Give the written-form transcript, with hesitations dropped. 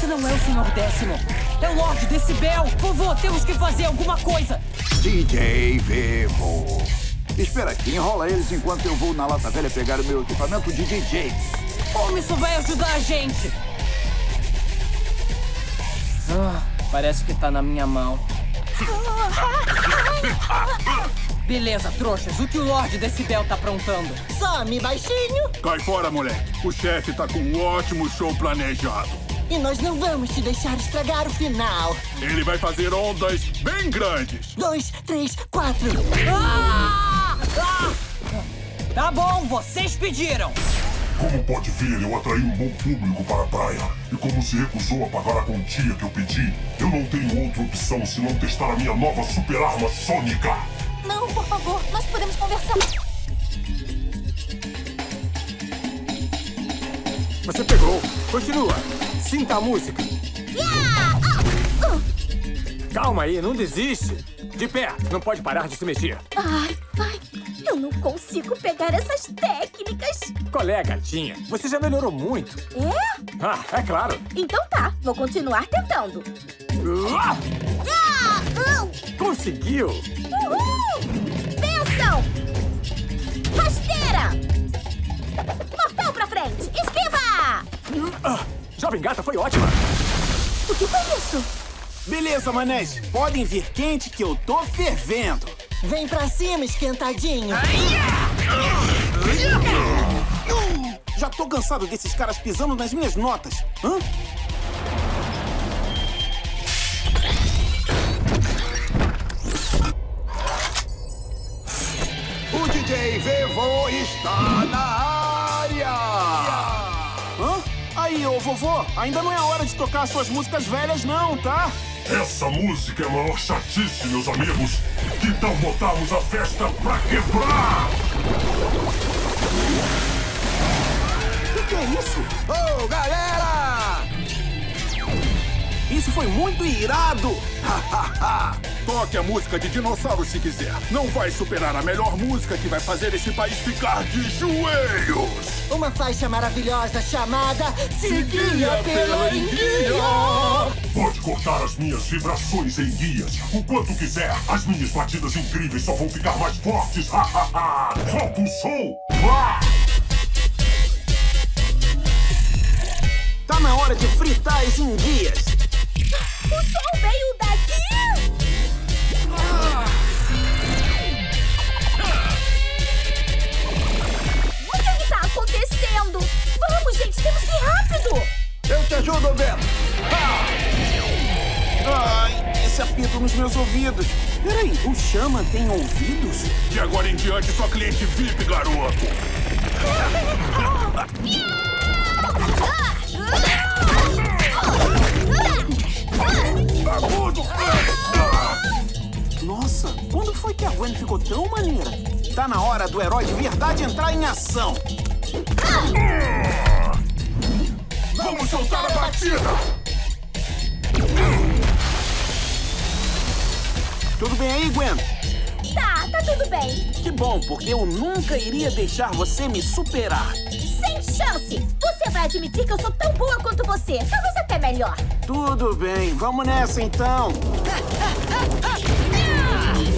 não é o Sr. Décimo. É o Lorde Decibel. Vovô, temos que fazer alguma coisa. DJ Vevo. Espera aqui, enrola eles enquanto eu vou na Lata Velha pegar o meu equipamento de DJ. Como isso vai ajudar a gente? Parece que tá na minha mão. Beleza, trouxas. O que o Lorde Decibel tá aprontando? Some, baixinho. Cai fora, moleque. O chefe tá com um ótimo show planejado. E nós não vamos te deixar estragar o final. Ele vai fazer ondas bem grandes. 2, 3, 4. Tá bom, vocês pediram. Como pode ver, eu atraí um bom público para a praia. E como se recusou a pagar a quantia que eu pedi, eu não tenho outra opção senão testar a minha nova super arma sônica. Não, por favor, nós podemos conversar. Você pegou. Continua. Sinta a música. Calma aí, não desiste. De pé, não pode parar de se mexer. Ai, eu não consigo pegar essas técnicas. Qual é, gatinha? Você já melhorou muito. É? É claro. Então tá, vou continuar tentando. Conseguiu! Benção! Rasteira! Mortal pra frente! Esquiva! Jovem Gata foi ótima! O que foi isso? Beleza, manés. Podem vir quente que eu tô fervendo. Vem pra cima, esquentadinho. Já tô cansado desses caras pisando nas minhas notas. Hã? O DJ Vevo está na área! Hã? Aí, ô vovô, ainda não é hora de tocar suas músicas velhas não, tá? Essa música é a maior chatice, meus amigos. Que tal botarmos a festa pra quebrar? O que é isso? Ô, galera! Isso foi muito irado! Toque a música de dinossauro se quiser. Não vai superar a melhor música que vai fazer esse país ficar de joelhos. Uma faixa maravilhosa chamada Se Guia pela Enguia. Pode cortar as minhas vibrações em guias o quanto quiser. As minhas batidas incríveis só vão ficar mais fortes. Solta o som! Tá na hora de fritar as enguias. O som veio daqui? O que tá acontecendo? Vamos, gente, temos que ir rápido! Eu te ajudo, Beto! Ai, esse apito nos meus ouvidos. Peraí, o Chama tem ouvidos? De agora em diante, só cliente VIP, garoto. Nossa, quando foi que a Gwen ficou tão maneira? Tá na hora do herói de verdade entrar em ação. Vamos soltar a batida! Tudo bem aí, Gwen? Tá tudo bem. Que bom, porque eu nunca iria deixar você me superar. Sem chance! Você vai admitir que eu sou tão boa quanto você. Talvez até melhor. Tudo bem, vamos nessa então.